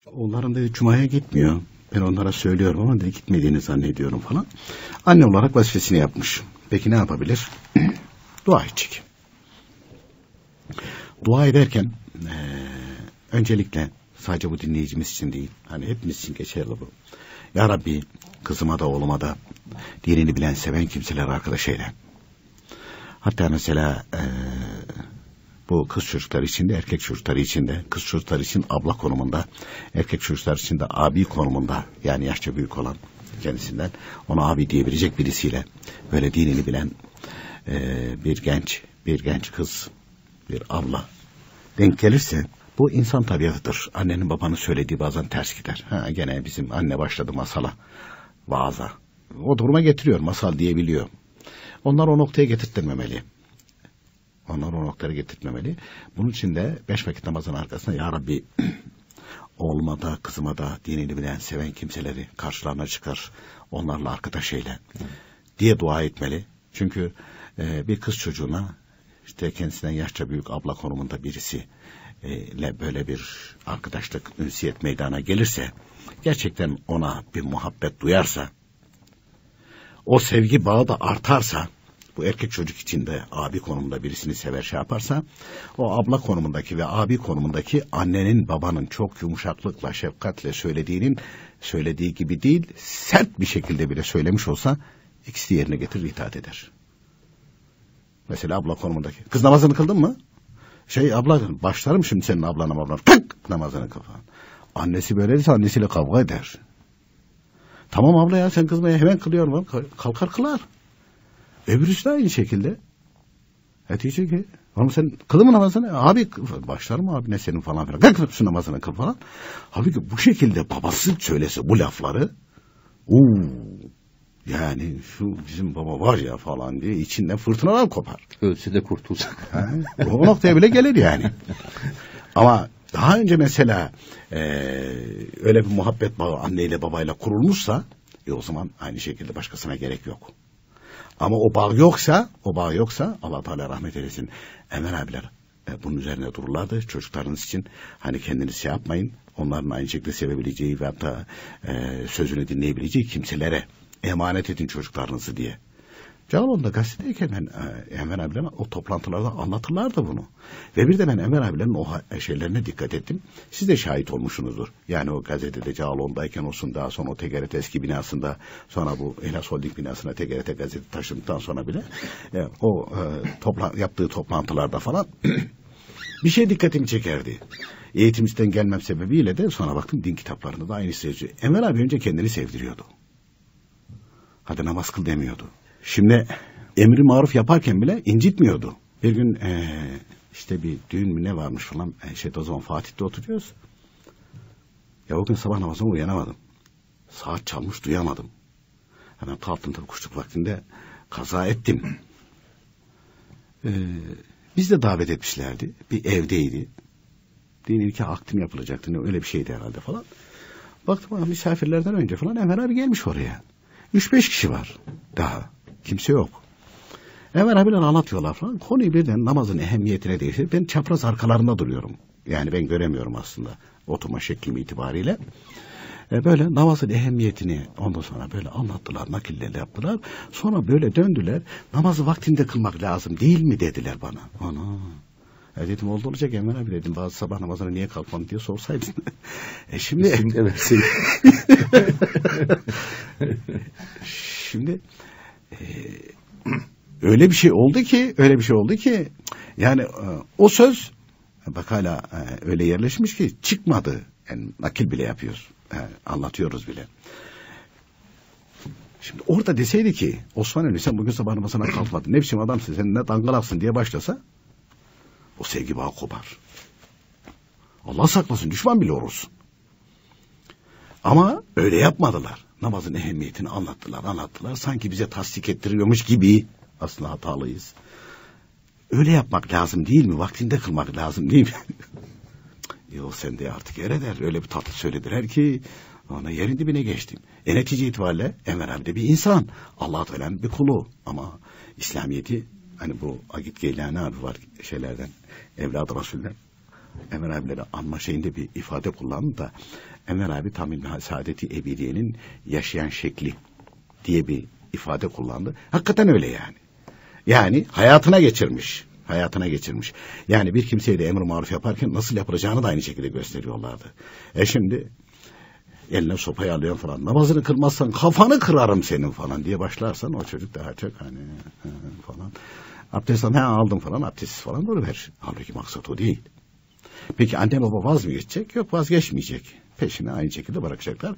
Oğullarım dedi Cuma'ya gitmiyor. Ben onlara söylüyorum ama de gitmediğini zannediyorum falan. Anne olarak vazifesini yapmış. Peki ne yapabilir? Dua edecek. Dua ederken öncelikle sadece bu dinleyicimiz için değil, hani hepimiz için geçerli bu. Ya Rabbi kızıma da oğluma da dinini bilen, seven kimseler arkadaş eyle. Hatta mesela bu kız çocukları için de erkek çocukları için de, kız çocukları için abla konumunda, erkek çocuklar için de abi konumunda, yani yaşça büyük olan kendisinden ona abi diyebilecek birisiyle böyle dinini bilen bir genç kız, bir abla denk gelirse bu insan tabiatıdır. Annenin babanın söylediği bazen ters gider. Gene bizim anne başladı masala, vaaza. O duruma getiriyor, masal diyebiliyor. Onlar o noktaya getirtmemeli. Onları o noktaya getirtmemeli. Bunun için de 5 vakit namazın arkasında Ya Rabbi oğluma da kızıma da dinini bilen, seven kimseleri karşılarına çıkar. Onlarla arkadaş eyle diye dua etmeli. Çünkü bir kız çocuğuna işte kendisinden yaşça büyük abla konumunda birisi ile böyle bir arkadaşlık, ünsiyet meydana gelirse, gerçekten ona bir muhabbet duyarsa, o sevgi bağı da artarsa, bu erkek çocuk için de abi konumunda birisini sever şey yaparsa, o abla konumundaki ve abi konumundaki annenin babanın çok yumuşaklıkla, şefkatle söylediği gibi değil, sert bir şekilde bile söylemiş olsa ikisi yerine getirir, itaat eder. Mesela abla konumundaki. Kız namazını kıldın mı? Abla başlarım şimdi senin ablana. Tık namazını kıl falan. Annesi böyleyse annesiyle kavga eder. Tamam abla ya sen kızmaya hemen kılıyorum. Kalkar kılar. Öbürüsü de aynı şekilde. Diyecek ki ama sen kıldın mı namazını? Abi başlarım abi ne senin falan filan. Kalk şu namazını kıl falan. Halbuki bu şekilde babası söylese bu lafları yani şu bizim baba var ya falan diye içinden fırtınalar kopar. Ölse de kurtulsa. O noktaya bile gelir yani. Ama daha önce mesela öyle bir muhabbet bağı anneyle babayla kurulmuşsa o zaman aynı şekilde başkasına gerek yok. Ama o bağ yoksa Allah Teala rahmet eylesin. Emel abiler bunun üzerine dururlardı. Çocuklarınız için hani kendiniz şey yapmayın. Onların aynı şekilde sevebileceği ve hatta sözünü dinleyebileceği kimselere emanet edin çocuklarınızı diye. Cağaloğlu'nda gazetedeyken ben Enver abilerine o toplantılarda anlatırlardı bunu. Ve bir de ben Enver abilerin o şeylerine dikkat ettim. Siz de şahit olmuşsunuzdur. Yani o gazetede Cağaloğlu'ndayken olsun, daha sonra o TGRT eski binasında, sonra bu Elas Holding binasına TGRT gazete taşındıktan sonra bile yaptığı toplantılarda falan bir şey dikkatimi çekerdi. Eğitimisten gelmem sebebiyle de sonra baktım din kitaplarında da aynı sevgi. Enver abi önce kendini sevdiriyordu. Hadi namaz kıl demiyordu. Şimdi emri maruf yaparken bile incitmiyordu. Bir gün işte bir düğün mü ne varmış falan. O zaman Fatih'te oturuyoruz. Ya o gün sabah namazına uyanamadım. Saat çalmış duyamadım. Hemen kalktım tabii kuşluk vaktinde kaza ettim. Biz de davet etmişlerdi. Bir evdeydi. Dini nikah akdim yapılacaktı. Öyle bir şeydi herhalde falan. Baktım misafirlerden önce falan Enver abi gelmiş oraya. 3-5 kişi var daha. Kimse yok. Enver abiler anlatıyorlar falan. Konuyu birden namazın ehemmiyetine değiştirip ben çapraz arkalarında duruyorum. Yani ben göremiyorum aslında oturma şeklim itibariyle. Böyle namazın ehemmiyetini ondan sonra böyle anlattılar, nakillerini yaptılar. Sonra böyle döndüler. Namazı vaktinde kılmak lazım değil mi dediler bana. Ana. Dedim oldu olacak Enver abi dedim. Bazı sabah namazına niye kalkmadın diye sorsaydın. Şimdi şimdi öyle bir şey oldu ki yani o söz bak hala öyle yerleşmiş ki çıkmadı. Yani nakil bile yapıyoruz. Anlatıyoruz bile. Şimdi orada deseydi ki Osman Öyle sen bugün sabah namazına kalkmadın. Ne biçim adamsın sen ne dangalaksın diye başlasa o sevgi bağı kopar. Allah saklasın düşman bile olursun. Ama öyle yapmadılar. Namazın ehemmiyetini anlattılar. Sanki bize tasdik ettiriyormuş gibi aslında hatalıyız. Öyle yapmak lazım değil mi? Vaktinde kılmak lazım değil mi? Yok sen de artık yer eder. Öyle bir tatlı söylediler ki ona yerin dibine geçtim. Netice itibariyle Enver abi de bir insan. Allah-u Teala'nın bir kulu. Ama İslamiyet'i hani bu Agit Geylani abi var şeylerden Evlad-ı Resul'den Enver abileri anma şeyinde bir ifade kullandı da Enver abi Tamim Saadeti Ebiliye'nin yaşayan şekli diye bir ifade kullandı. Hakikaten öyle yani. Yani hayatına geçirmiş. Yani bir kimseye de emr-i maruf yaparken nasıl yapılacağını da aynı şekilde gösteriyorlardı. Şimdi eline sopayı alıyor falan. Namazını kılmazsan kafanı kırarım senin falan diye başlarsan o çocuk daha çok hani falan. Abdest aldım falan, abdestsiz falan duruver. Halbuki maksat o değil. Peki anne baba vaz mı geçecek? Yok, vazgeçmeyecek. Peşine aynı şekilde bırakacaklar.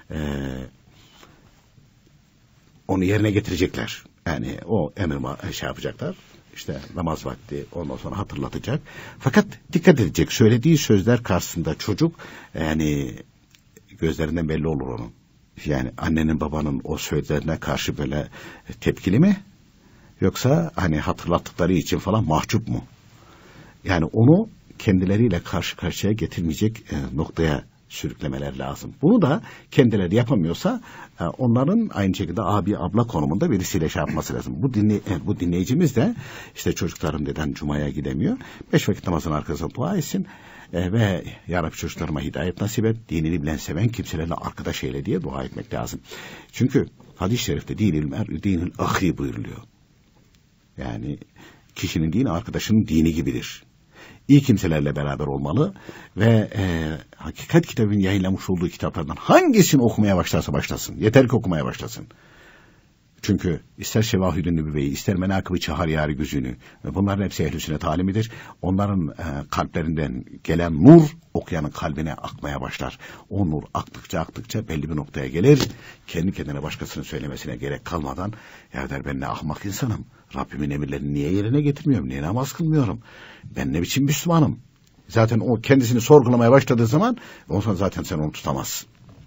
Onu yerine getirecekler. Yani o emir yapacaklar. İşte namaz vakti, ondan sonra hatırlatacak. Fakat dikkat edecek. Söylediği sözler karşısında çocuk yani gözlerinden belli olur onun. Yani annenin babanın o sözlerine karşı böyle tepkili mi? Yoksa hani hatırlattıkları için falan mahcup mu? Yani onu kendileriyle karşı karşıya getirmeyecek noktaya sürüklemeler lazım. Bunu da kendileri yapamıyorsa onların aynı şekilde abi abla konumunda birisiyle yapması lazım. Bu dinleyicimiz de işte çocuklarım neden Cuma'ya gidemiyor? 5 vakit namazın arkasında dua etsin ve Ya Rabbi çocuklarıma hidayet nasip et, dinini bilen seven kimselerle arkadaş eyle diye dua etmek lazım. Çünkü hadis-i şerifte dinil ahi buyuruluyor. Yani kişinin dini arkadaşının dini gibidir. İyi kimselerle beraber olmalı ve hakikat kitabının yayınlamış olduğu kitaplardan hangisini okumaya başlarsa başlasın. Yeter ki okumaya başlasın. Çünkü ister Şevahid-i Nübüvve'yi, ister Menakıb-ı Çaharyâr-ı Güzünü, bunların hepsi ehl-i sünnet talimidir. Onların kalplerinden gelen nur okuyanın kalbine akmaya başlar. O nur aktıkça belli bir noktaya gelir. Kendi kendine başkasının söylemesine gerek kalmadan ya der ben ne ahmak insanım. Rabbimin emirlerini niye yerine getirmiyorum? Niye namaz kılmıyorum? Ben ne biçim Müslümanım? Zaten o kendisini sorgulamaya başladığı zaman ondan sonra zaten sen onu tutamazsın.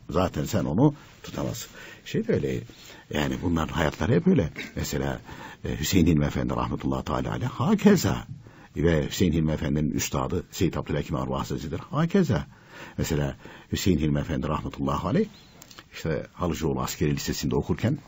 Şey de öyle. Yani bunların hayatları hep öyle. Mesela Hüseyin Hilmi Efendi rahmetullahi teala aleyh hakeza ve Hüseyin Hilmi Efendi'nin üstadı Seyyid Abdülhakim Arvah Hazretleri'dir hakeza. Mesela Hüseyin Hilmi Efendi rahmetullahi aleyh işte Halıcıoğlu Askeri Lisesi'nde okurken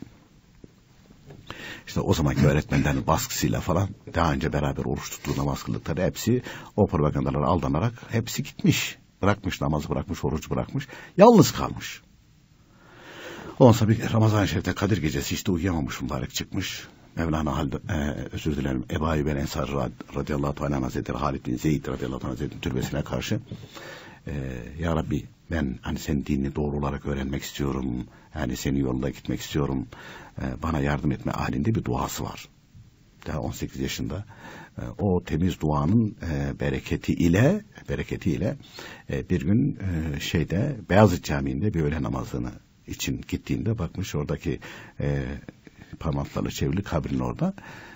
işte o zamanki öğretmenlerin baskısıyla falan daha önce beraber oruç tuttuğu namaz kıldıkları hepsi o propagandalara aldanarak hepsi gitmiş. Bırakmış namazı, bırakmış orucu, bırakmış. Yalnız kalmış. Ondan sonra bir Ramazan-ı Şerif'te Kadir gecesi işte uyuyamamış mübarek çıkmış. Mevlana Ebu Ayyub el-Ensari radıyallahu teala hazretleri Halid bin Zeyd radıyallahu teala hazretleri türbesine karşı Ya Rabbi ben hani senin dinini doğru olarak öğrenmek istiyorum. Yani senin yolunda gitmek istiyorum. Bana yardım etme halinde bir duası var. Daha 18 yaşında. O temiz duanın bereketiyle bir gün Beyazıt Camii'nde bir öğle namazını için gittiğinde bakmış oradaki parmaklarla çevrili kabrin orada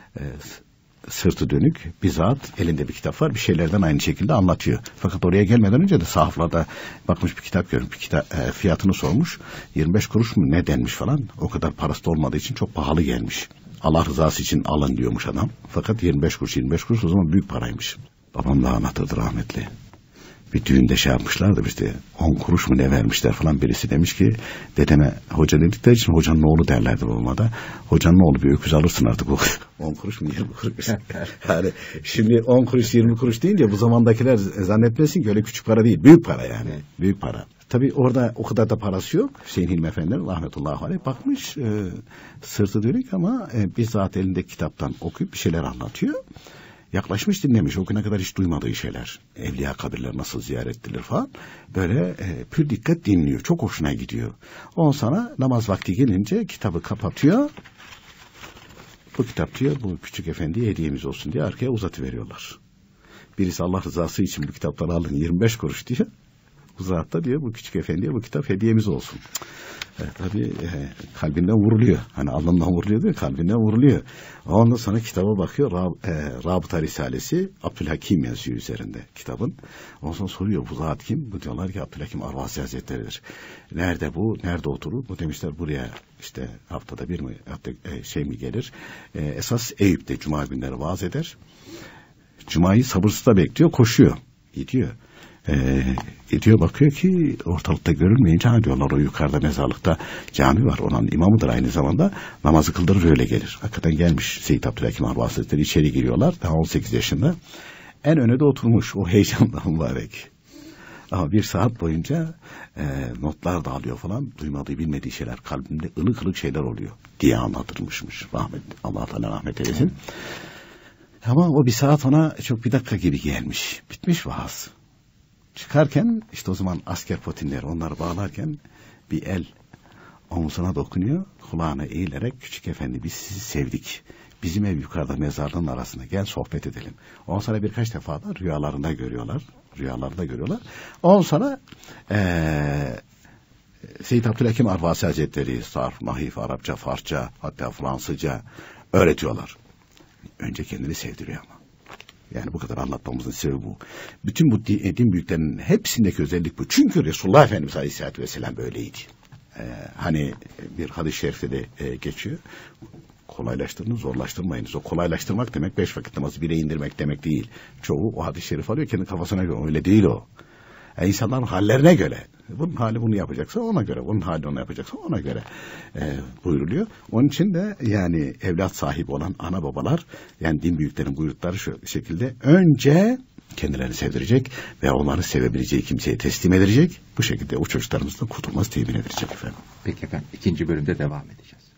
sırtı dönük bizzat elinde bir kitap var, bir şeylerden aynı şekilde anlatıyor. Fakat oraya gelmeden önce de sahaflarda bakmış bir kitap görmüş, fiyatını sormuş, 25 kuruş mu ne denmiş falan, o kadar parası da olmadığı için çok pahalı gelmiş. Allah rızası için alın diyormuş adam. Fakat 25 kuruş o zaman büyük paraymış. Babam da anlatırdı rahmetli. Bir düğünde yapmışlardı işte 10 kuruş mu ne vermişler falan, birisi demiş ki dedeme hoca dedikleri için hocanın oğlu derlerdi babama da. Hocanın oğlu bir öküz alırsın artık o 10 kuruş mu 20 kuruş. Yani şimdi 10 kuruş 20 kuruş deyince bu zamandakiler zannetmesin ki öyle küçük para değil, büyük para yani. Büyük para. Tabii orada o kadar da parası yok. Hüseyin Hilmi Efendi rahmetullahi aleyh bakmış sırtı dönük ama bizzat elindeki kitaptan okuyup bir şeyler anlatıyor. Yaklaşmış dinlemiş. O güne kadar hiç duymadığı şeyler. Evliya kabirler nasıl ziyaret edilir falan. Böyle pür dikkat dinliyor. Çok hoşuna gidiyor. Ondan sonra namaz vakti gelince kitabı kapatıyor. Bu kitap diyor bu küçük efendiye hediyemiz olsun diye arkaya uzatıveriyorlar. Birisi Allah rızası için bu kitapları alın 25 kuruş diyor. Uzatta diyor bu küçük efendiye bu kitap hediyemiz olsun. Tabii kalbinden vuruluyor. Hani alnından vuruluyor diyor, kalbinden vuruluyor. Ondan sonra kitaba bakıyor. Rabıta Risalesi Abdülhakim yazıyor üzerinde kitabın. Ondan sonra soruyor bu zat kim? Bu diyorlar ki Abdülhakim Arvasi Hazretleri'dir. Nerede bu? Nerede oturur? Bu demişler buraya işte haftada bir mi mi gelir? Esas Eyüp'te Cuma günleri vaaz eder. Cuma'yı sabırsızla bekliyor, koşuyor. Gidiyor. Gidiyor bakıyor ki ortalıkta görülmeyince diyorlar o yukarıda mezarlıkta cami var, onun imamıdır aynı zamanda, namazı kıldırır öyle gelir. Hakikaten gelmiş Seyyid Abdülhakim Arvah Hazretleri, içeri giriyorlar daha 18 yaşında en öne de oturmuş o heyecanla mübarek. Ama bir saat boyunca notlar dağılıyor falan. Duymadığı bilmediği şeyler, kalbimde ılık ılık şeyler oluyor diye anlatırmışmış. Allah Teala rahmet eylesin. Ama o bir saat ona çok bir dakika gibi gelmiş. Bitmiş vaaz. Çıkarken işte o zaman asker potinleri onları bağlarken bir el omzuna dokunuyor. Kulağına eğilerek küçük efendi biz sizi sevdik. Bizim ev yukarıda mezarlığın arasında, gel sohbet edelim. Ondan sonra birkaç defa da rüyalarında görüyorlar. Ondan sonra Seyyid Abdülhakim Arvasi Hazretleri sarf, nahif, Arapça, Farsça, hatta Fransızca öğretiyorlar. Önce kendini sevdiriyor ama. Yani bu kadar anlatmamızın sebebi bu. Bütün bu din büyüklerinin hepsindeki özellik bu. Çünkü Resulullah Efendimiz Aleyhisselatü Vesselam böyleydi. Hani bir hadis-i şerifte de geçiyor. Kolaylaştırın, zorlaştırmayınız. O kolaylaştırmak demek 5 vakit namazı bire indirmek demek değil. Çoğu o hadis-i şerif alıyor kendi kafasına göre. Öyle değil o. İnsanların hallerine göre. Bunun hali bunu yapacaksa ona göre. Bunun hali onu yapacaksa ona göre buyruluyor. Onun için de yani evlat sahibi olan ana babalar, yani din büyüklerinin buyrukları şu şekilde: önce kendilerini sevdirecek ve onları sevebileceği kimseye teslim edecek. Bu şekilde o çocuklarımızdan kurtulması temin edilecek efendim. Peki efendim, 2. bölümde devam edeceğiz.